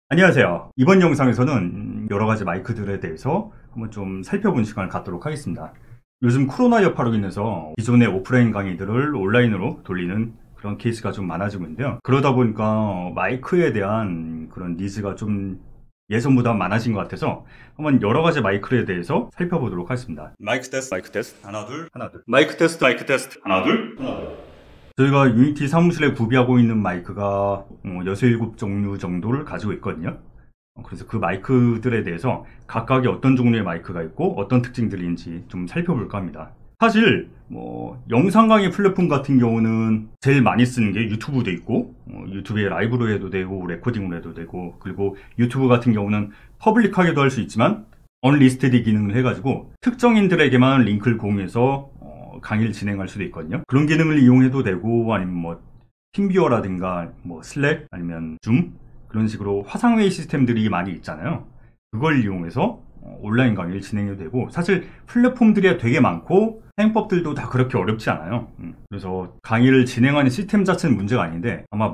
안녕하세요. 이번 영상에서는 여러가지 마이크들에 대해서 한번 좀 살펴본 시간을 갖도록 하겠습니다. 요즘 코로나 여파로 인해서 기존의 오프라인 강의들을 온라인으로 돌리는 그런 케이스가 좀 많아지고 있는데요. 그러다 보니까 마이크에 대한 그런 니즈가 좀 예전보다 많아진 것 같아서 한번 여러가지 마이크에 대해서 살펴보도록 하겠습니다. 마이크 테스트, 하나 둘, 하나 둘. 마이크 테스트, 하나 둘, 하나 둘. 저희가 유니티 사무실에 구비하고 있는 마이크가 6, 7종류 정도를 가지고 있거든요. 그래서 그 마이크들에 대해서 각각의 어떤 종류의 마이크가 있고 어떤 특징들인지 좀 살펴볼까 합니다. 사실 영상 강의 플랫폼 같은 경우는 제일 많이 쓰는 게 유튜브도 있고 유튜브에 라이브로 해도 되고 레코딩으로 해도 되고, 그리고 유튜브 같은 경우는 퍼블릭하게도 할 수 있지만 언리스티드 기능을 해가지고 특정인들에게만 링크를 공유해서 강의를 진행할 수도 있거든요. 그런 기능을 이용해도 되고, 아니면 팀뷰어라든가 슬랙 아니면 줌, 그런 식으로 화상회의 시스템들이 많이 있잖아요. 그걸 이용해서 온라인 강의를 진행해도 되고, 사실 플랫폼들이 되게 많고 사용법들도 다 그렇게 어렵지 않아요. 그래서 강의를 진행하는 시스템 자체는 문제가 아닌데 아마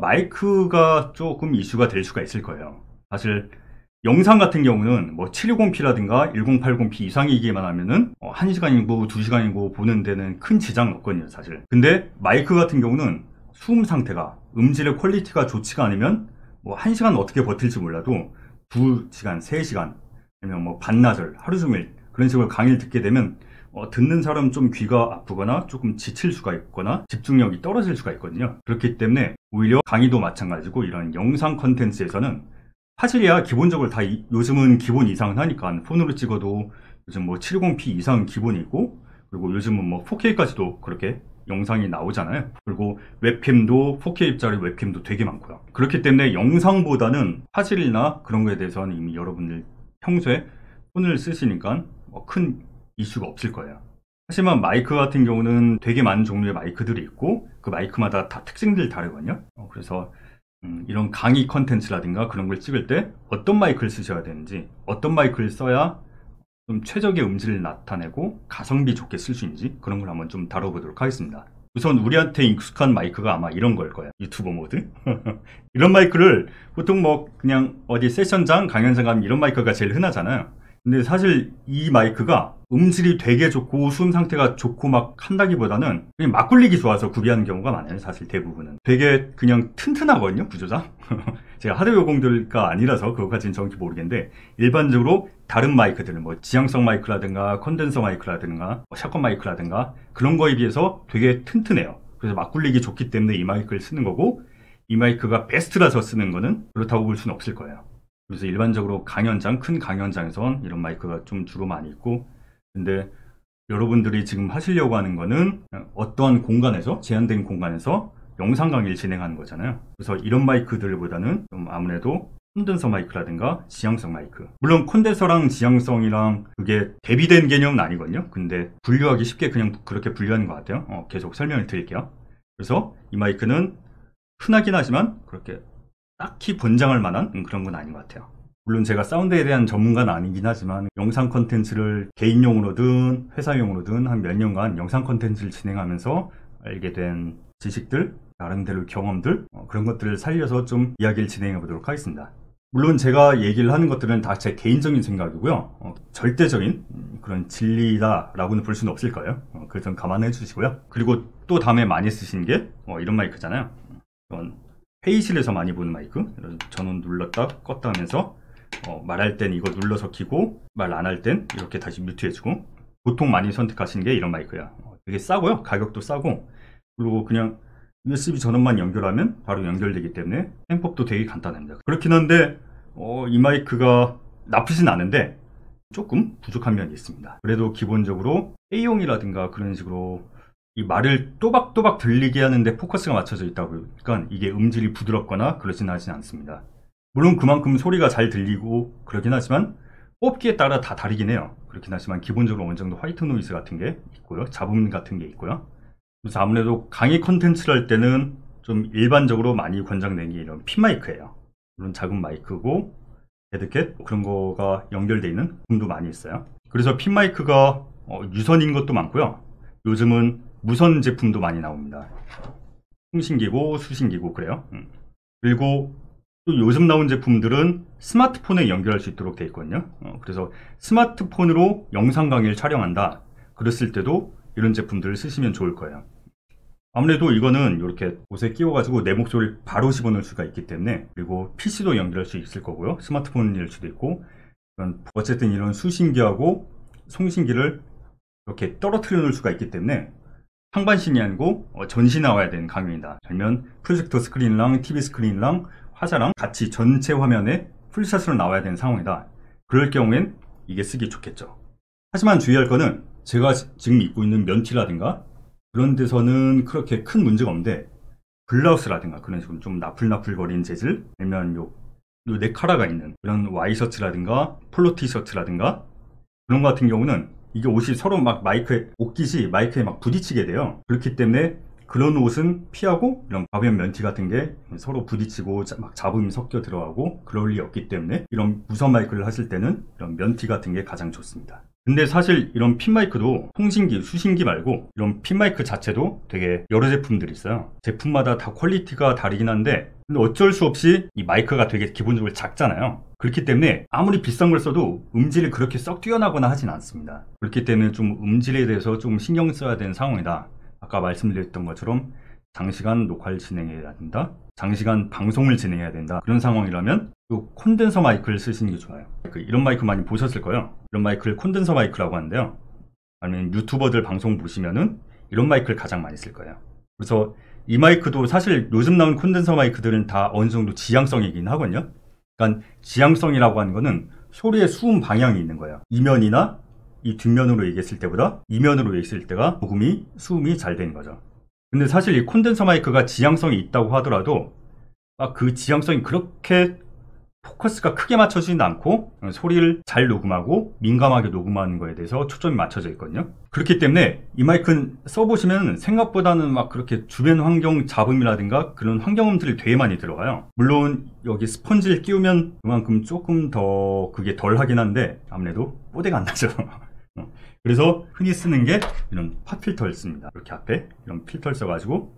마이크가 조금 이슈가 될 수가 있을 거예요. 사실 영상 같은 경우는 720p라든가 1080p 이상이기만 하면은 1시간이고 2시간이고 보는 데는 큰 지장은 없거든요, 사실. 근데 마이크 같은 경우는 수음 상태가, 음질의 퀄리티가 좋지가 않으면 1시간 어떻게 버틸지 몰라도 2시간, 3시간, 아니면 반나절, 하루 종일 그런 식으로 강의를 듣게 되면 듣는 사람 좀 귀가 아프거나 조금 지칠 수가 있거나 집중력이 떨어질 수가 있거든요. 그렇기 때문에 오히려 강의도 마찬가지고 이런 영상 컨텐츠에서는 사실이야 기본적으로 다 요즘은 기본 이상은 하니까 폰으로 찍어도 요즘 720p 이상은 기본이고, 그리고 요즘은 4K까지도 그렇게 영상이 나오잖아요. 그리고 웹캠도 4K짜리 웹캠도 되게 많고요. 그렇기 때문에 영상보다는 화질이나 그런 거에 대해서는 이미 여러분들 평소에 폰을 쓰시니까 큰 이슈가 없을 거예요. 하지만 마이크 같은 경우는 되게 많은 종류의 마이크들이 있고 그 마이크마다 다 특징들이 다르거든요. 그래서 이런 강의 컨텐츠라든가 그런 걸 찍을 때 어떤 마이크를 쓰셔야 되는지, 어떤 마이크를 써야 좀 최적의 음질을 나타내고 가성비 좋게 쓸 수 있는지, 그런 걸 한번 좀 다뤄보도록 하겠습니다. 우선 우리한테 익숙한 마이크가 아마 이런 걸 거예요. 유튜버 모드. 이런 마이크를 보통 그냥 어디 세션장, 강연장 가면 이런 마이크가 제일 흔하잖아요. 근데 사실 이 마이크가 음질이 되게 좋고 수음 상태가 좋고 한다기보다는 그냥 막 굴리기 좋아서 구비하는 경우가 많아요. 사실 대부분은 되게 그냥 튼튼하거든요, 구조상. 제가 하드웨어 공들가 아니라서 그것까지는 정확히 모르겠는데, 일반적으로 다른 마이크들, 지향성 마이크라든가 컨덴서 마이크라든가 샷건 마이크라든가 그런 거에 비해서 되게 튼튼해요. 그래서 막 굴리기 좋기 때문에 이 마이크를 쓰는 거고, 이 마이크가 베스트라서 쓰는 거는 그렇다고 볼 수는 없을 거예요. 그래서 일반적으로 강연장, 큰 강연장에선 이런 마이크가 좀 주로 많이 있고, 근데 여러분들이 지금 하시려고 하는 거는 어떠한 공간에서, 제한된 공간에서 영상 강의를 진행하는 거잖아요. 그래서 이런 마이크들보다는 좀 아무래도 콘덴서 마이크라든가 지향성 마이크, 물론 콘덴서랑 지향성이랑 그게 대비된 개념은 아니거든요. 근데 분류하기 쉽게 그냥 그렇게 분류하는 것 같아요. 계속 설명을 드릴게요. 그래서 이 마이크는 흔하긴 하지만 그렇게 딱히 권장할 만한 그런 건 아닌 것 같아요. 물론 제가 사운드에 대한 전문가는 아니긴 하지만 영상 컨텐츠를 개인용으로든 회사용으로든 한 몇 년간 영상 컨텐츠를 진행하면서 알게 된 지식들, 나름대로 경험들, 그런 것들을 살려서 좀 이야기를 진행해 보도록 하겠습니다. 물론 제가 얘기를 하는 것들은 다 제 개인적인 생각이고요. 절대적인 그런 진리다라고는 볼 수는 없을 거예요. 그걸 좀 감안해 주시고요. 그리고 또 다음에 많이 쓰시는 게 이런 마이크잖아요. 이건 회의실에서 많이 보는 마이크. 전원 눌렀다 껐다 하면서 말할 땐 이거 눌러서 켜고, 말 안 할 땐 이렇게 다시 뮤트 해주고, 보통 많이 선택하시는 게 이런 마이크야. 되게 싸고요. 가격도 싸고, 그리고 그냥 USB 전원만 연결하면 바로 연결되기 때문에 사용법도 되게 간단합니다. 그렇긴 한데 이 마이크가 나쁘진 않은데 조금 부족한 면이 있습니다. 그래도 기본적으로 A용이라든가 그런 식으로 이 말을 또박또박 들리게 하는데 포커스가 맞춰져 있다 보니까 이게 음질이 부드럽거나 그러진 하진 않습니다. 물론 그만큼 소리가 잘 들리고 그러긴 하지만 뽑기에 따라 다 다르긴 해요. 그렇긴 하지만 기본적으로 어느 정도 화이트 노이즈 같은 게 있고요, 잡음 같은 게 있고요. 그래서 아무래도 강의 컨텐츠를 할 때는 좀 일반적으로 많이 권장되는 게 이런 핀 마이크예요. 물론 작은 마이크고 헤드캣 그런 거가 연결되어 있는 부분도 많이 있어요. 그래서 핀 마이크가 유선인 것도 많고요. 요즘은 무선 제품도 많이 나옵니다. 통신기고 수신기고 그래요. 그리고 또 요즘 나온 제품들은 스마트폰에 연결할 수 있도록 되어 있거든요. 그래서 스마트폰으로 영상 강의를 촬영한다 그랬을 때도 이런 제품들을 쓰시면 좋을 거예요. 아무래도 이거는 이렇게 옷에 끼워가지고 내 목소리를 바로 집어넣을 수가 있기 때문에, 그리고 PC도 연결할 수 있을 거고요. 스마트폰일 수도 있고, 어쨌든 이런 수신기하고 송신기를 이렇게 떨어뜨려 놓을 수가 있기 때문에 상반신이 아니고 전시 나와야 되는 강의이다. 아니면 프로젝터 스크린이랑 TV 스크린이랑 화자랑 같이 전체 화면에 풀샷으로 나와야 되는 상황이다. 그럴 경우엔 이게 쓰기 좋겠죠. 하지만 주의할 거는 제가 지금 입고 있는 면티라든가 그런 데서는 그렇게 큰 문제가 없는데, 블라우스라든가 그런 식으로 좀 나풀나풀거리는 재질, 아니면 요 네카라가 있는 그런 와이셔츠라든가 폴로 티셔츠라든가 그런 거 같은 경우는 이게 옷이 서로 막 옷깃이 마이크에 막 부딪히게 돼요. 그렇기 때문에 그런 옷은 피하고, 이런 가변 면티 같은 게 서로 부딪히고 막 잡음이 섞여 들어가고 그럴 리 없기 때문에 이런 무선 마이크를 하실 때는 이런 면티 같은 게 가장 좋습니다. 근데 사실 이런 핀 마이크도 송신기, 수신기 말고 이런 핀 마이크 자체도 되게 여러 제품들이 있어요. 제품마다 다 퀄리티가 다르긴 한데, 근데 어쩔 수 없이 이 마이크가 되게 기본적으로 작잖아요. 그렇기 때문에 아무리 비싼 걸 써도 음질이 그렇게 썩 뛰어나거나 하진 않습니다. 그렇기 때문에 좀 음질에 대해서 좀 신경 써야 되는 상황이다. 아까 말씀드렸던 것처럼 장시간 녹화를 진행해야 된다, 장시간 방송을 진행해야 된다, 그런 상황이라면 또 콘덴서 마이크를 쓰시는 게 좋아요. 이런 마이크 많이 보셨을 거예요. 이런 마이크를 콘덴서 마이크라고 하는데요, 아니면 유튜버들 방송 보시면은 이런 마이크를 가장 많이 쓸 거예요. 그래서 이 마이크도 사실 요즘 나온 콘덴서 마이크들은 다 어느 정도 지향성이긴 하거든요. 그러니까 지향성이라고 하는 거는 소리의 수음 방향이 있는 거예요. 이면이나 이 뒷면으로 얘기했을 때보다 이면으로 얘기했을 때가 녹음이, 수음이 잘 되는 거죠. 근데 사실 이 콘덴서 마이크가 지향성이 있다고 하더라도 그 지향성이 그렇게 포커스가 크게 맞춰지진 않고 소리를 잘 녹음하고 민감하게 녹음하는 거에 대해서 초점이 맞춰져 있거든요. 그렇기 때문에 이 마이크는 써보시면 생각보다는 막 그렇게 주변 환경 잡음이라든가 그런 환경음들이 되게 많이 들어가요. 물론 여기 스펀지를 끼우면 그만큼 조금 더 그게 덜 하긴 한데 아무래도 뽀대가 안 나죠. 그래서 흔히 쓰는 게 이런 팝 필터를 씁니다. 이렇게 앞에 이런 필터를 써가지고,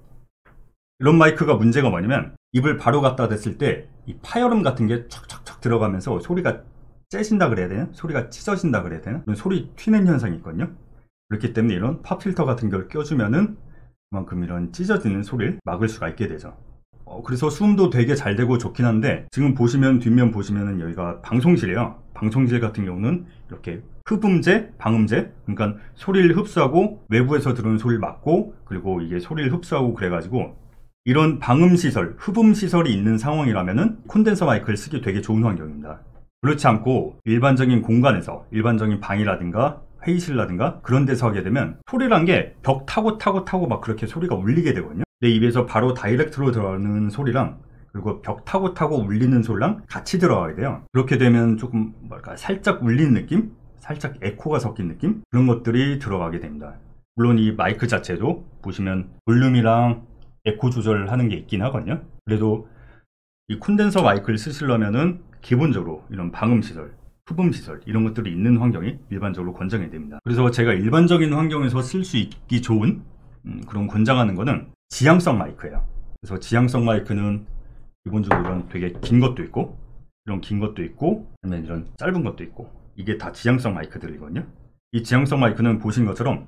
이런 마이크가 문제가 뭐냐면 입을 바로 갖다 댔을 때 이 파열음 같은 게 척척척 들어가면서 소리가 째진다 그래야 되나? 소리가 찢어진다 그래야 되나? 소리 튀는 현상이 있거든요. 그렇기 때문에 이런 팝 필터 같은 걸 껴주면은 그만큼 이런 찢어지는 소리를 막을 수가 있게 되죠. 그래서 수음도 되게 잘 되고 좋긴 한데, 지금 보시면 뒷면 보시면은 여기가 방송실이에요. 방송실 같은 경우는 이렇게 흡음재, 방음재, 그러니까 소리를 흡수하고 외부에서 들어오는 소리를 막고, 그리고 이게 소리를 흡수하고 그래가지고 이런 방음시설, 흡음시설이 있는 상황이라면은 콘덴서 마이크를 쓰기 되게 좋은 환경입니다. 그렇지 않고 일반적인 공간에서, 일반적인 방이라든가 회의실이라든가 그런 데서 하게 되면 소리란 게 벽 타고 막 그렇게 소리가 울리게 되거든요. 내 입에서 바로 다이렉트로 들어가는 소리랑 그리고 벽 타고 울리는 소리랑 같이 들어가게 돼요. 그렇게 되면 조금 살짝 울리는 느낌? 살짝 에코가 섞인 느낌? 그런 것들이 들어가게 됩니다. 물론 이 마이크 자체도 보시면 볼륨이랑 에코 조절을 하는 게 있긴 하거든요. 그래도 이 콘덴서 마이크를 쓰시려면은 기본적으로 이런 방음시설, 흡음시설 이런 것들이 있는 환경이 일반적으로 권장이 됩니다. 그래서 제가 일반적인 환경에서 쓸 수 있기 좋은 그런 권장하는 거는 지향성 마이크예요. 그래서 지향성 마이크는 기본적으로 이런 되게 긴 것도 있고, 이런 긴 것도 있고, 아니면 이런 짧은 것도 있고, 이게 다 지향성 마이크들이거든요. 이 지향성 마이크는 보신 것처럼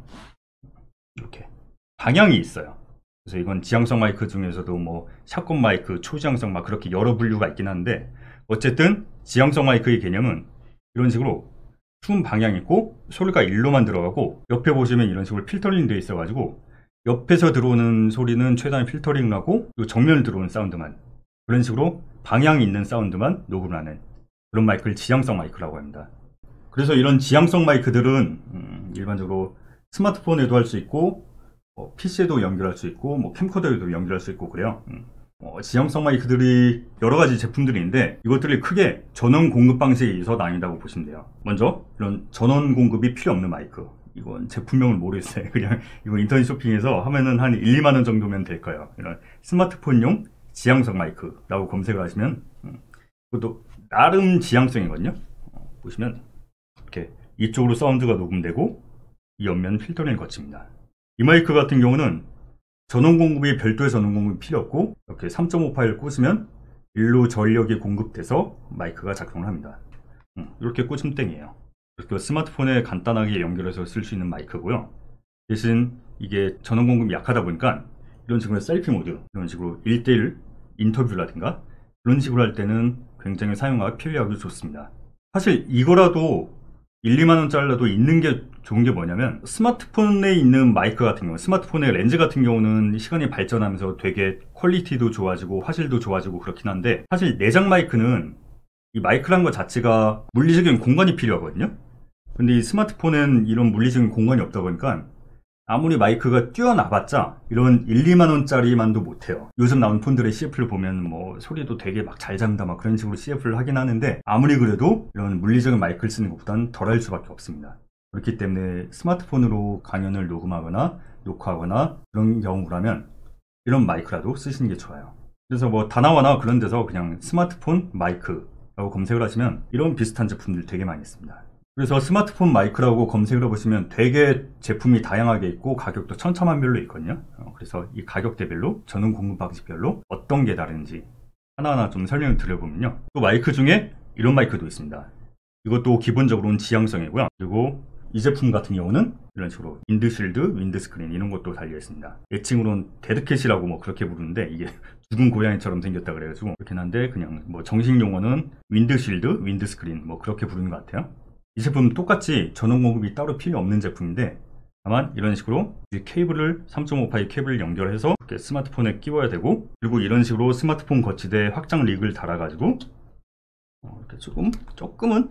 이렇게 방향이 있어요. 그래서 이건 지향성 마이크 중에서도 뭐 샷건 마이크, 초지향성 막 그렇게 여러 분류가 있긴 한데, 어쨌든 지향성 마이크의 개념은 이런 식으로 수음 방향이 있고 소리가 일로만 들어가고, 옆에 보시면 이런 식으로 필터링 되어 있어가지고 옆에서 들어오는 소리는 최대한 필터링을 하고 정면을 들어오는 사운드만, 그런 식으로 방향이 있는 사운드만 녹음을 하는 그런 마이크를 지향성 마이크라고 합니다. 그래서 이런 지향성 마이크들은 일반적으로 스마트폰에도 할 수 있고 PC에도 연결할 수 있고 뭐 캠코더에도 연결할 수 있고 그래요. 지향성 마이크들이 여러 가지 제품들이 있는데, 이것들이 크게 전원 공급 방식에 의해서 나뉜다고 보시면 돼요. 먼저 이런 전원 공급이 필요 없는 마이크, 이건 제품명을 모르겠어요. 그냥 이거 인터넷 쇼핑에서 하면은 한 1, 2만 원 정도면 될 거예요. 이런 스마트폰용 지향성 마이크라고 검색을 하시면 그것도 나름 지향성이거든요. 보시면 이렇게 이쪽으로 사운드가 녹음되고 이 옆면 필터링을 거칩니다. 이 마이크 같은 경우는 전원 공급이 별도의 전원 공급이 필요 없고, 이렇게 3.5 파일을 꽂으면 일로 전력이 공급돼서 마이크가 작동을 합니다. 이렇게 꽂음땡이에요. 그 스마트폰에 간단하게 연결해서 쓸 수 있는 마이크고요. 대신 이게 전원 공급이 약하다 보니까 이런 식으로 셀피 모드, 이런 식으로 1:1 인터뷰라든가 그런 식으로 할 때는 굉장히 사용하기 편리하고 좋습니다. 사실 이거라도 1, 2만 원짜리라도 있는 게 좋은 게 뭐냐면, 스마트폰에 있는 마이크 같은 경우, 스마트폰의 렌즈 같은 경우는 시간이 발전하면서 되게 퀄리티도 좋아지고 화질도 좋아지고 그렇긴 한데, 사실 내장 마이크는 이 마이크란 것 자체가 물리적인 공간이 필요하거든요. 근데 이 스마트폰은 이런 물리적인 공간이 없다 보니까 아무리 마이크가 뛰어나봤자 이런 1, 2만 원짜리만도 못해요. 요즘 나온 폰들의 CF를 보면 뭐 소리도 되게 막 잘 잡는다 막 그런 식으로 CF를 하긴 하는데, 아무리 그래도 이런 물리적인 마이크를 쓰는 것보다는 덜할 수밖에 없습니다. 그렇기 때문에 스마트폰으로 강연을 녹음하거나 녹화하거나 그런 경우라면 이런 마이크라도 쓰시는 게 좋아요. 그래서 뭐 다나와나 그런 데서 그냥 스마트폰 마이크라고 검색을 하시면 이런 비슷한 제품들 되게 많이 있습니다. 그래서 스마트폰 마이크라고 검색을 해보시면 되게 제품이 다양하게 있고 가격도 천차만별로 있거든요. 그래서 이 가격대별로, 전원 공급 방식별로 어떤 게 다른지 하나하나 좀 설명을 드려보면요. 또 마이크 중에 이런 마이크도 있습니다. 이것도 기본적으로는 지향성이고요. 그리고 이 제품 같은 경우는 이런 식으로 윈드실드, 윈드스크린 이런 것도 달려 있습니다. 애칭으로는 데드캣이라고 뭐 그렇게 부르는데, 이게 죽은 고양이처럼 생겼다 그래가지고 그렇긴 한데, 그냥 뭐 정식 용어는 윈드실드, 윈드스크린 뭐 그렇게 부르는 것 같아요. 이 제품은 똑같이 전원 공급이 따로 필요 없는 제품인데, 다만 이런 식으로 케이블을 3.5파이 케이블을 연결해서 이렇게 스마트폰에 끼워야 되고, 그리고 이런 식으로 스마트폰 거치대에 확장 릭을 달아가지고 이렇게 조금은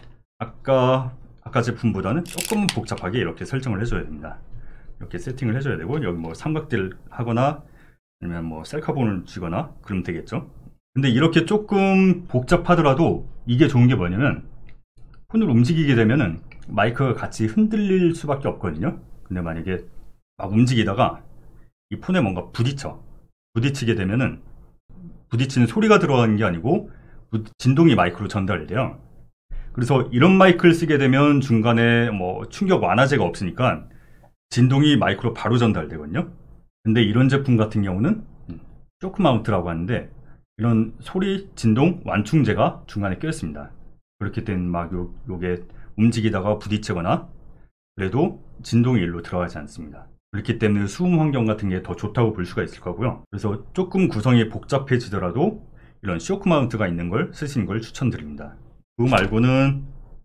아까 제품보다는 조금은 복잡하게 이렇게 설정을 해줘야 됩니다. 이렇게 세팅을 해줘야 되고, 여기 뭐 삼각대를 하거나 아니면 뭐 셀카본을 쥐거나 그러면 되겠죠. 근데 이렇게 조금 복잡하더라도 이게 좋은 게 뭐냐면, 폰을 움직이게 되면은 마이크가 같이 흔들릴 수밖에 없거든요. 근데 만약에 막 움직이다가 이 폰에 뭔가 부딪히게 되면은, 부딪히는 소리가 들어가는 게 아니고 진동이 마이크로 전달이 돼요. 그래서 이런 마이크를 쓰게 되면 중간에 뭐 충격 완화제가 없으니까 진동이 마이크로 바로 전달되거든요. 근데 이런 제품 같은 경우는 쇼크 마운트라고 하는데, 이런 소리 진동 완충제가 중간에 껴 있습니다. 그렇기 때문에 막 요게 움직이다가 부딪히거나 그래도 진동이 일로 들어가지 않습니다. 그렇기 때문에 수음 환경 같은 게 더 좋다고 볼 수가 있을 거고요. 그래서 조금 구성이 복잡해지더라도 이런 쇼크 마운트가 있는 걸 쓰시는 걸 추천드립니다. 그거 말고는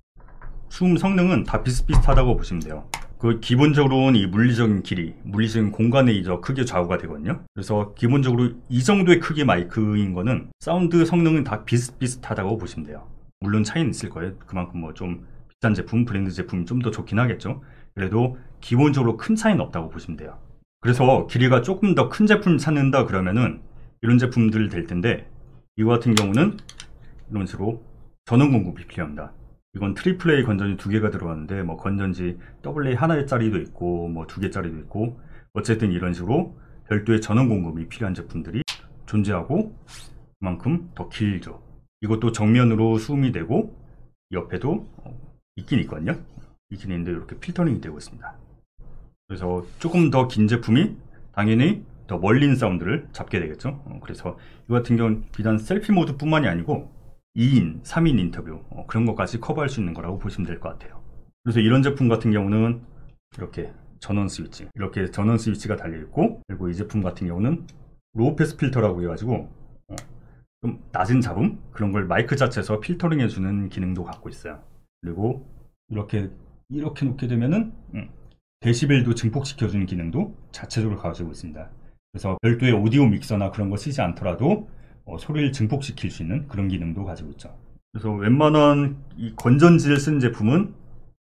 수음 성능은 다 비슷비슷하다고 보시면 돼요. 그 기본적으로는 이 물리적인 길이, 물리적인 공간의 크게 좌우가 되거든요. 그래서 기본적으로 이 정도의 크기 마이크인 거는 사운드 성능은 다 비슷비슷하다고 보시면 돼요. 물론 차이는 있을 거예요. 그만큼 뭐 좀 비싼 제품, 브랜드 제품이 좀 더 좋긴 하겠죠. 그래도 기본적으로 큰 차이는 없다고 보시면 돼요. 그래서 길이가 조금 더 큰 제품 찾는다 그러면은 이런 제품들 될 텐데, 이거 같은 경우는 이런 식으로 전원 공급이 필요합니다. 이건 AAA 건전지 2개가 들어가는데, 뭐 건전지 AA 하나짜리도 있고 뭐 2개짜리도 있고, 어쨌든 이런 식으로 별도의 전원 공급이 필요한 제품들이 존재하고 그만큼 더 길죠. 이것도 정면으로 수음이 되고 옆에도 있긴 있거든요. 있긴 있는데 이렇게 필터링이 되고 있습니다. 그래서 조금 더 긴 제품이 당연히 더 멀리 있는 사운드를 잡게 되겠죠. 그래서 이 같은 경우는 비단 셀피 모드 뿐만이 아니고 2인, 3인 인터뷰 그런 것까지 커버할 수 있는 거라고 보시면 될 것 같아요. 그래서 이런 제품 같은 경우는 이렇게 전원 스위치가 달려 있고, 그리고 이 제품 같은 경우는 로우 패스 필터라고 해가지고 좀 낮은 잡음 그런 걸 마이크 자체에서 필터링 해주는 기능도 갖고 있어요. 그리고 이렇게 놓게 되면은 데시벨도 증폭시켜주는 기능도 자체적으로 가지고 있습니다. 그래서 별도의 오디오 믹서나 그런 거 쓰지 않더라도 소리를 증폭시킬 수 있는 그런 기능도 가지고 있죠. 그래서 웬만한 이 건전지를 쓴 제품은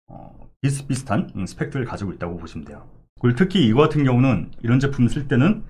비슷비슷한 스펙들을 가지고 있다고 보시면 돼요. 그리고 특히 이거 같은 경우는 이런 제품 쓸 때는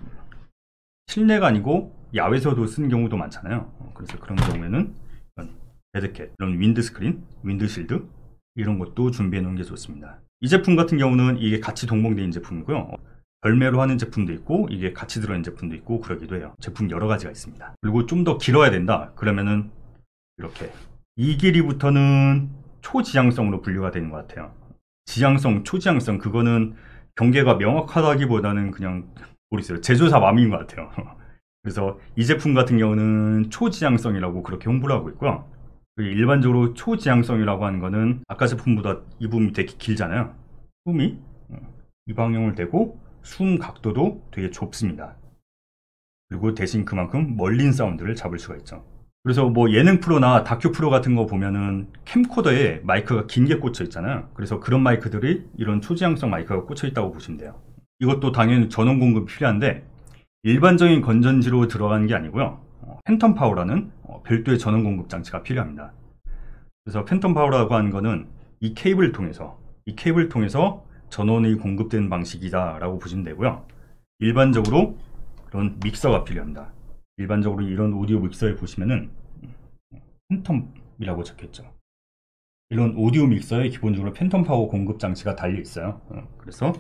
실내가 아니고 야외에서도 쓰는 경우도 많잖아요. 그래서 그런 경우에는 데드캣, 이런 윈드스크린, 윈드실드 이런 것도 준비해 놓은 게 좋습니다. 이 제품 같은 경우는 이게 같이 동봉되어 있는 제품이고요. 별매로 하는 제품도 있고 이게 같이 들어있는 제품도 있고 그러기도 해요. 제품 여러 가지가 있습니다. 그리고 좀 더 길어야 된다 그러면은 이렇게 이 길이부터는 초지향성으로 분류가 되는 것 같아요. 지향성, 초지향성 그거는 경계가 명확하다기보다는 그냥 모르겠어요. 제조사 마음인 것 같아요. 그래서 이 제품 같은 경우는 초지향성이라고 그렇게 홍보를 하고 있고요. 일반적으로 초지향성이라고 하는 거는 아까 제품보다 이 부분이 되게 길잖아요. 숨이 이 방향을 대고 숨 각도도 되게 좁습니다. 그리고 대신 그만큼 멀린 사운드를 잡을 수가 있죠. 그래서 뭐 예능 프로나 다큐 프로 같은 거 보면은 캠코더에 마이크가 긴 게 꽂혀 있잖아요. 그래서 그런 마이크들이 이런 초지향성 마이크가 꽂혀 있다고 보시면 돼요. 이것도 당연히 전원 공급이 필요한데 일반적인 건전지로 들어가는 게 아니고요. 팬텀 파워라는 별도의 전원 공급 장치가 필요합니다. 그래서 팬텀 파워라고 하는 거는 이 케이블을 통해서 전원이 공급되는 방식이다 라고 보시면 되고요. 일반적으로 그런 믹서가 필요합니다. 일반적으로 이런 오디오 믹서에 보시면은 팬텀이라고 적혀있죠. 이런 오디오 믹서에 기본적으로 팬텀 파워 공급 장치가 달려 있어요. 그래서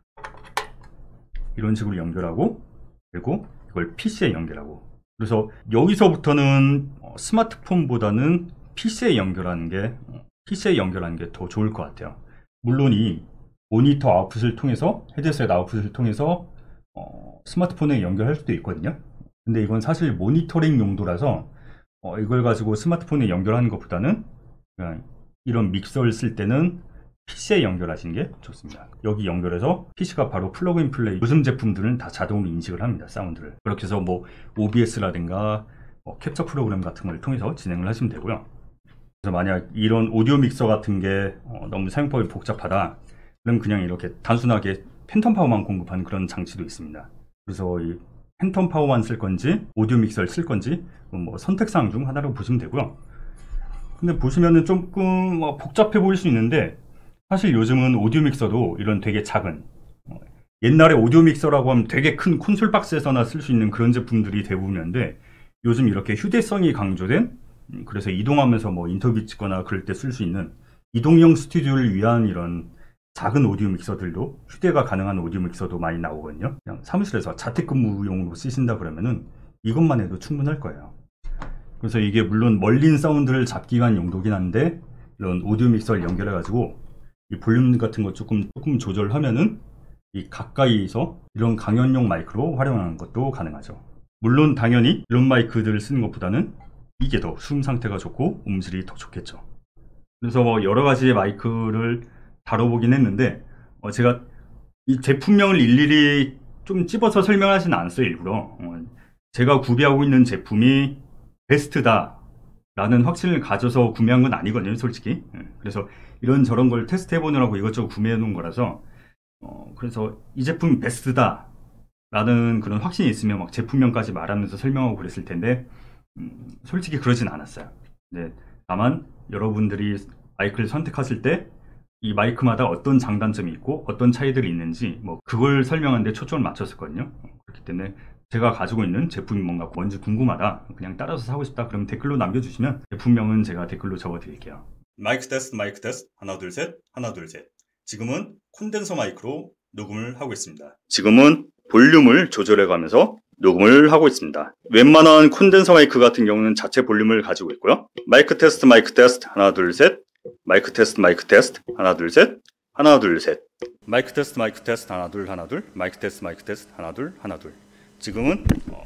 이런 식으로 연결하고, 그리고 이걸 PC에 연결하고, 그래서 여기서부터는 스마트폰보다는 PC에 연결하는 게 더 좋을 것 같아요. 물론 이 모니터 아웃풋을 통해서, 헤드셋 아웃풋을 통해서 스마트폰에 연결할 수도 있거든요. 근데 이건 사실 모니터링 용도라서 이걸 가지고 스마트폰에 연결하는 것보다는 그냥 이런 믹서를 쓸 때는 PC에 연결하시는 게 좋습니다. 여기 연결해서 PC가 바로 플러그인 플레이, 요즘 제품들은 다 자동으로 인식을 합니다. 사운드를. 그렇게 해서 뭐 OBS라든가 캡처 프로그램 같은 걸 통해서 진행을 하시면 되고요. 그래서 만약 이런 오디오 믹서 같은 게 너무 사용법이 복잡하다, 그럼 그냥 이렇게 단순하게 팬텀 파워만 공급하는 그런 장치도 있습니다. 그래서 이 팬텀 파워만 쓸 건지 오디오 믹서를 쓸 건지 뭐 선택사항 중 하나라고 보시면 되고요. 근데 보시면은 조금 복잡해 보일 수 있는데 사실 요즘은 오디오 믹서도 이런 되게 작은, 옛날에 오디오 믹서라고 하면 되게 큰 콘솔 박스에서나 쓸 수 있는 그런 제품들이 대부분이었는데 요즘 이렇게 휴대성이 강조된, 그래서 이동하면서 뭐 인터뷰 찍거나 그럴 때 쓸 수 있는 이동형 스튜디오를 위한 이런 작은 오디오 믹서들도, 휴대가 가능한 오디오 믹서도 많이 나오거든요. 그냥 사무실에서 자택근무용으로 쓰신다 그러면은 이것만 해도 충분할 거예요. 그래서 이게 물론 멀린 사운드를 잡기 위한 용도긴 한데 이런 오디오 믹서를 연결해 가지고 이 볼륨 같은 거 조금 조절하면은 이 가까이서 이런 강연용 마이크로 활용하는 것도 가능하죠. 물론 당연히 이런 마이크들을 쓰는 것보다는 이게 더 수음 상태가 좋고 음질이 더 좋겠죠. 그래서 뭐 여러 가지의 마이크를 다뤄보긴 했는데 제가 이 제품명을 일일이 좀 찝어서 설명하지는 않았어요. 일부러 제가 구비하고 있는 제품이 베스트다 라는 확신을 가져서 구매한 건 아니거든요, 솔직히. 그래서 이런저런 걸 테스트 해보느라고 이것저것 구매해 놓은 거라서 그래서 이 제품이 베스트다 라는 그런 확신이 있으면 막 제품명까지 말하면서 설명하고 그랬을 텐데 솔직히 그러진 않았어요. 네, 다만 여러분들이 마이크를 선택하실 때 이 마이크마다 어떤 장단점이 있고 어떤 차이들이 있는지 뭐 그걸 설명하는 데 초점을 맞췄었거든요. 그렇기 때문에 제가 가지고 있는 제품이 뭔지 궁금하다, 그냥 따라서 사고 싶다, 그럼 댓글로 남겨주시면 제품명은 제가 댓글로 적어드릴게요. 마이크 테스트 하나 둘 셋 하나 둘 셋. 지금은 콘덴서 마이크로 녹음을 하고 있습니다. 지금은 볼륨을 조절해 가면서 녹음을 하고 있습니다. 웬만한 콘덴서 마이크 같은 경우는 자체 볼륨을 가지고 있고요. 마이크 테스트 하나 둘 셋. 마이크 테스트 하나 둘 셋 하나 둘 셋. 마이크 테스트 하나 둘 마이크 테스트 하나 둘. 지금은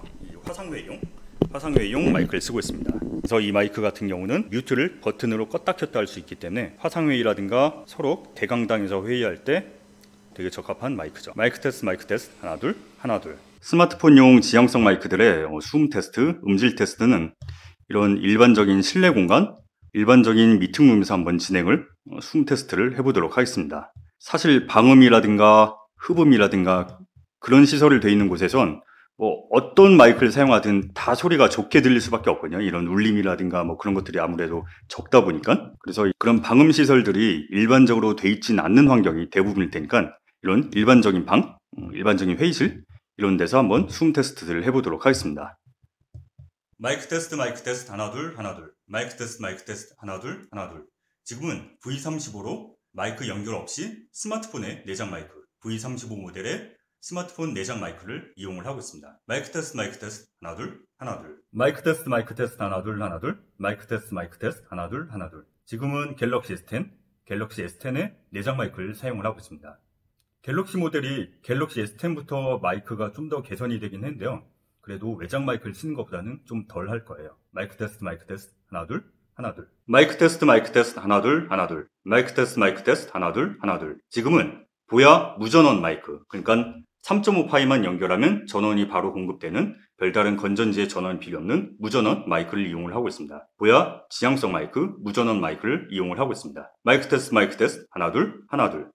화상회의용 마이크를 쓰고 있습니다. 그래서 이 마이크 같은 경우는 뮤트를 버튼으로 껐다 켰다 할 수 있기 때문에 화상회의라든가 서로 대강당에서 회의할 때 되게 적합한 마이크죠. 마이크 테스트 하나 둘. 스마트폰용 지향성 마이크들의 수음 테스트, 음질 테스트는 이런 일반적인 실내 공간, 일반적인 미팅룸에서 한번 수음 테스트를 해보도록 하겠습니다. 사실 방음이라든가 흡음이라든가 그런 시설을 되어 있는 곳에선 뭐 어떤 마이크를 사용하든 다 소리가 좋게 들릴 수밖에 없거든요. 이런 울림이라든가 뭐 그런 것들이 아무래도 적다 보니까. 그래서 그런 방음 시설들이 일반적으로 돼 있진 않는 환경이 대부분일 테니까 이런 일반적인 일반적인 회의실 이런 데서 한번 수음 테스트를 해보도록 하겠습니다. 마이크 테스트 하나 둘. 마이크 테스트 하나 둘. 지금은 V35로 마이크 연결 없이 스마트폰의 내장 마이크 V35 모델의 스마트폰 내장 마이크를 이용을 하고 있습니다. 마이크 테스트 하나 둘. 마이크 테스트 하나 둘. 마이크 테스트 하나 둘. 지금은 갤럭시 S10의 내장 마이크를 사용을 하고 있습니다. 갤럭시 모델이 갤럭시 S10부터 마이크가 좀 더 개선이 되긴 했는데요. 그래도 외장 마이크를 쓰는 것보다는 좀 덜 할 거예요. 마이크 테스트, 마이크 테스트. 하나, 둘, 하나, 둘. 마이크 테스트, 마이크 테스트. 하나, 둘, 하나, 둘. 마이크 테스트, 마이크 테스트. 하나, 둘, 하나, 둘. 지금은 보야 무전원 마이크, 그러니까 3.5파이만 연결하면 전원이 바로 공급되는 별다른 건전지의 전원이 필요 없는 무전원 마이크를 이용을 하고 있습니다. 보야 지향성 마이크, 무전원 마이크를 이용을 하고 있습니다. 마이크 테스트, 마이크 테스트. 하나, 둘, 하나, 둘.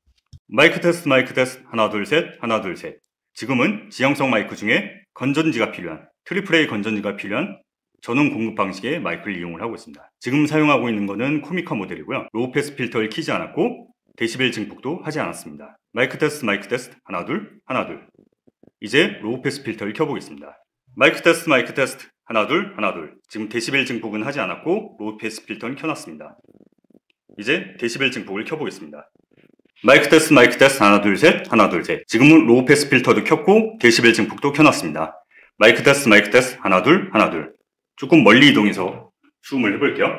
마이크 테스트, 마이크 테스트. 하나, 둘, 셋. 하나, 둘, 셋. 지금은 지향성 마이크 중에 건전지가 필요한, 트리플 A 건전지가 필요한 전원 공급 방식의 마이크를 이용을 하고 있습니다. 지금 사용하고 있는 것은 코미카 모델이고요. 로우 패스 필터를 키지 않았고 데시벨 증폭도 하지 않았습니다. 마이크 테스트, 마이크 테스트. 하나, 둘, 하나, 둘. 이제 로우 패스 필터를 켜보겠습니다. 마이크 테스트, 마이크 테스트. 하나, 둘, 하나, 둘. 지금 데시벨 증폭은 하지 않았고 로우 패스 필터는 켜놨습니다. 이제 데시벨 증폭을 켜보겠습니다. 마이크 테스트, 마이크 테스트. 하나, 둘, 셋. 하나, 둘, 셋. 지금은 로우 패스 필터도 켰고 데시벨 증폭도 켜놨습니다. 마이크 테스트, 마이크 테스트. 하나, 둘, 하나, 둘. 조금 멀리 이동해서 수음을 해볼게요.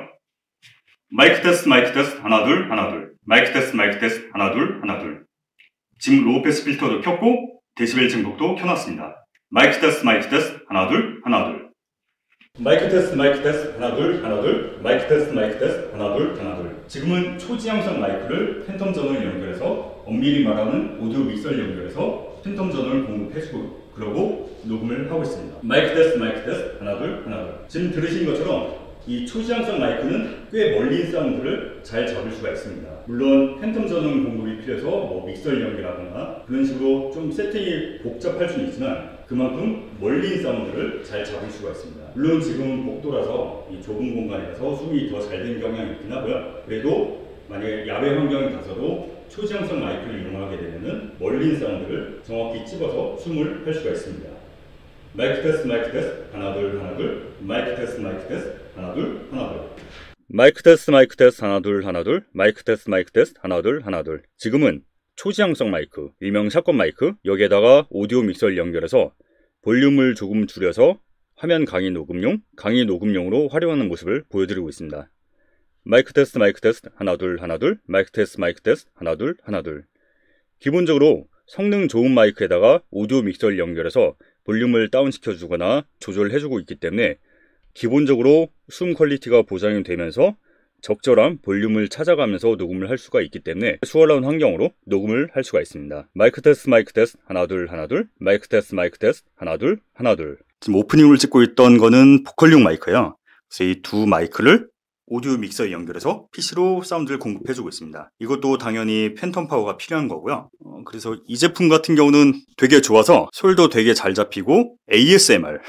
마이크 테스트, 마이크 테스트. 하나, 둘, 하나, 둘. 마이크 테스트, 마이크 테스트. 하나, 둘, 하나, 둘. 지금 로우 패스 필터도 켰고 데시벨 증폭도 켜놨습니다. 마이크 테스트, 마이크 테스트. 하나, 둘, 하나, 둘. 마이크 테스트, 마이크 테스트. 하나, 둘, 하나, 둘. 마이크 테스트, 마이크 테스트. 하나, 둘, 하나, 둘. 지금은 초지향성 마이크를 팬텀 전원을 연결해서 엄밀히 말하는 오디오 믹서를 연결해서 팬텀 전원을 공급해주고 그러고 녹음을 하고 있습니다. 마이크 테스트, 마이크 테스트. 하나, 둘, 하나, 둘. 지금 들으신 것처럼 이 초지향성 마이크는 꽤 멀리 있는 사운드를 잘 잡을 수가 있습니다. 물론 팬텀 전원 공급이 필요해서 뭐 믹서를 연결하거나 그런 식으로 좀 세팅이 복잡할 수는 있지만 그만큼 멀리 있는 사운드를 잘 잡을 수가 있습니다. 물론 지금 복도라서 이 좁은 공간에서 숨이 더 잘 되는 경향이 있긴 하고요. 그래도 만약에 야외 환경에 가서도 초지향성 마이크를 이용하게 되면 멀리 있는 사운드를 정확히 찝어서 숨을 할 수가 있습니다. 마이크 테스트, 마이크 테스트. 하나, 둘, 하나, 둘. 마이크 테스트, 마이크 테스트. 하나, 둘, 하나, 둘. 마이크 테스트, 마이크 테스트. 하나, 둘, 하나, 둘. 마이크 테스트, 마이크 테스트. 하나, 둘, 하나, 둘. 지금은 초지향성 마이크, 일명 샷건 마이크, 여기에다가 오디오 믹서를 연결해서 볼륨을 조금 줄여서 화면 강의 녹음용, 강의 녹음용으로 활용하는 모습을 보여드리고 있습니다. 마이크 테스트, 마이크 테스트. 하나, 둘, 하나, 둘. 마이크 테스트, 마이크 테스트. 하나, 둘, 하나, 둘. 기본적으로 성능 좋은 마이크에다가 오디오 믹서를 연결해서 볼륨을 다운시켜 주거나 조절해 주고 있기 때문에 기본적으로 숨 퀄리티가 보장이 되면서 적절한 볼륨을 찾아가면서 녹음을 할 수가 있기 때문에 수월한 환경으로 녹음을 할 수가 있습니다. 마이크 테스트, 마이크 테스트. 하나, 둘, 하나, 둘. 마이크 테스트, 마이크 테스트. 하나, 둘, 하나, 둘. 지금 오프닝을 찍고 있던 거는 보컬용 마이크예요. 그래서 이 두 마이크를 오디오 믹서에 연결해서 PC로 사운드를 공급해주고 있습니다. 이것도 당연히 팬텀 파워가 필요한 거고요. 그래서 이 제품 같은 경우는 되게 좋아서 소리도 되게 잘 잡히고 ASMR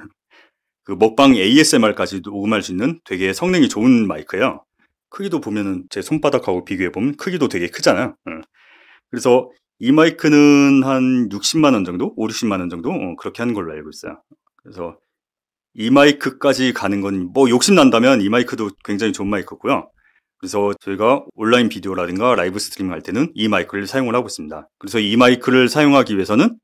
그 먹방 ASMR까지 녹음할 수 있는 되게 성능이 좋은 마이크예요. 크기도 보면은 제 손바닥하고 비교해보면 크기도 되게 크잖아요. 그래서 이 마이크는 한 60만원 정도? 5, 60만원 정도? 그렇게 하는 걸로 알고 있어요. 그래서 이 마이크까지 가는 건 뭐 욕심난다면 이 마이크도 굉장히 좋은 마이크고요. 그래서 저희가 온라인 비디오라든가 라이브 스트리밍 할 때는 이 마이크를 사용을 하고 있습니다. 그래서 이 마이크를 사용하기 위해서는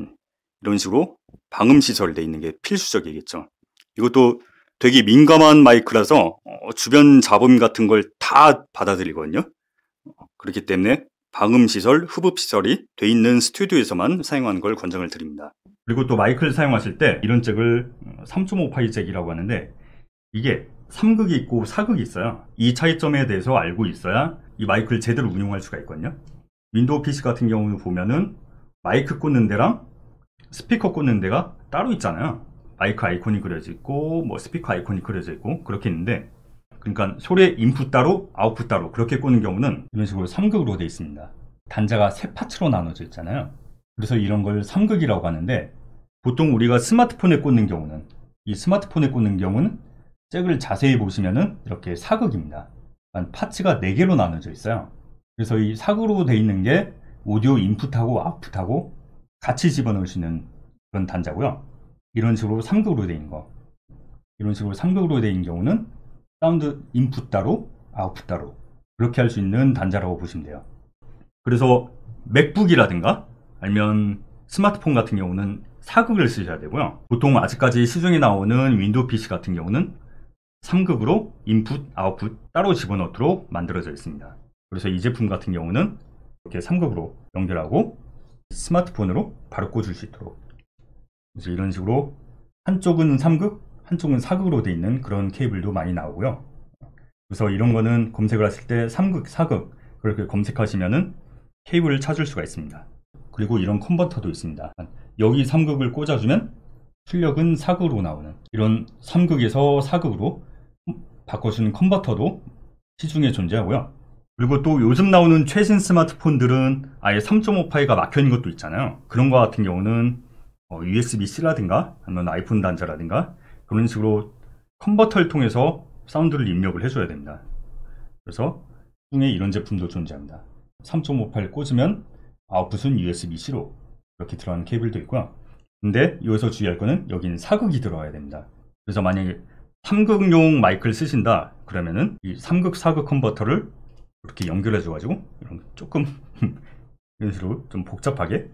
이런 식으로 방음 시설이 되어 있는 게 필수적이겠죠. 이것도 되게 민감한 마이크라서 주변 잡음 같은 걸 다 받아들이거든요. 그렇기 때문에 방음시설, 흡입시설이 돼 있는 스튜디오에서만 사용하는 걸 권장을 드립니다. 그리고 또 마이크를 사용하실 때 이런 잭을 3.5파이 잭이라고 하는데 이게 3극이 있고 4극이 있어요. 이 차이점에 대해서 알고 있어야 이 마이크를 제대로 운용할 수가 있거든요. 윈도우 PC 같은 경우는 보면은 마이크 꽂는 데랑 스피커 꽂는 데가 따로 있잖아요. 마이크 아이콘이 그려져 있고 뭐 스피커 아이콘이 그려져 있고 그렇게 있는데 그러니까 소리의 인풋 따로 아웃풋 따로 그렇게 꽂는 경우는 이런 식으로 3극으로 되어 있습니다. 단자가 세 파츠로 나눠져 있잖아요. 그래서 이런 걸 3극이라고 하는데 보통 우리가 스마트폰에 꽂는 경우는 이 스마트폰에 꽂는 경우는 잭을 자세히 보시면은 이렇게 4극입니다. 파츠가 4개로 나눠져 있어요. 그래서 이 4극으로 되어 있는 게 오디오 인풋하고 아웃풋하고 같이 집어넣을 수 있는 그런 단자고요. 이런 식으로 3극으로 되어 있는 거. 이런 식으로 3극으로 되어 있는 경우는 사운드 인풋 따로 아웃풋 따로 그렇게 할 수 있는 단자라고 보시면 돼요. 그래서 맥북이라든가 아니면 스마트폰 같은 경우는 4극을 쓰셔야 되고요. 보통 아직까지 시중에 나오는 윈도우 PC 같은 경우는 3극으로 인풋, 아웃풋 따로 집어넣도록 만들어져 있습니다. 그래서 이 제품 같은 경우는 이렇게 3극으로 연결하고 스마트폰으로 바로 꽂을 수 있도록 그래서 이런 식으로 한쪽은 3극, 한쪽은 4극으로 되어 있는 그런 케이블도 많이 나오고요. 그래서 이런 거는 검색을 하실 때 3극, 4극 그렇게 검색하시면은 케이블을 찾을 수가 있습니다. 그리고 이런 컨버터도 있습니다. 여기 3극을 꽂아주면 출력은 4극으로 나오는 이런 3극에서 4극으로 바꿔주는 컨버터도 시중에 존재하고요. 그리고 또 요즘 나오는 최신 스마트폰들은 아예 3.5파이가 막혀있는 것도 있잖아요. 그런 거 같은 경우는 USB-C라든가 아니면 아이폰 단자라든가 그런 식으로 컨버터를 통해서 사운드를 입력을 해줘야 됩니다. 그래서 시중에 이런 제품도 존재합니다. 3.5파이를 꽂으면 아웃풋은 USB-C로 이렇게 들어가는 케이블도 있고요. 근데 여기서 주의할 거는 여기는 4극이 들어가야 됩니다. 그래서 만약에 3극용 마이크를 쓰신다 그러면은 이 3극 4극 컨버터를 이렇게 연결해 줘가지고 조금 이런 식으로 좀 복잡하게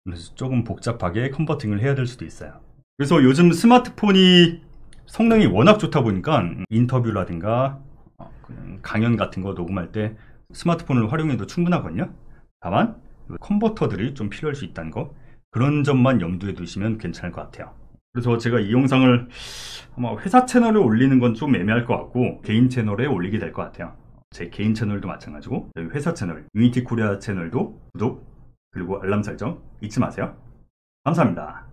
컨버팅을 해야 될 수도 있어요. 그래서 요즘 스마트폰이 성능이 워낙 좋다 보니까 인터뷰라든가 강연 같은 거 녹음할 때 스마트폰을 활용해도 충분하거든요. 다만 컨버터들이 좀 필요할 수 있다는 거, 그런 점만 염두에 두시면 괜찮을 것 같아요. 그래서 제가 이 영상을 아마 회사 채널에 올리는 건 좀 애매할 것 같고 개인 채널에 올리게 될 것 같아요. 제 개인 채널도 마찬가지고 회사 채널 유니티 코리아 채널도 구독 그리고 알람 설정 잊지 마세요. 감사합니다.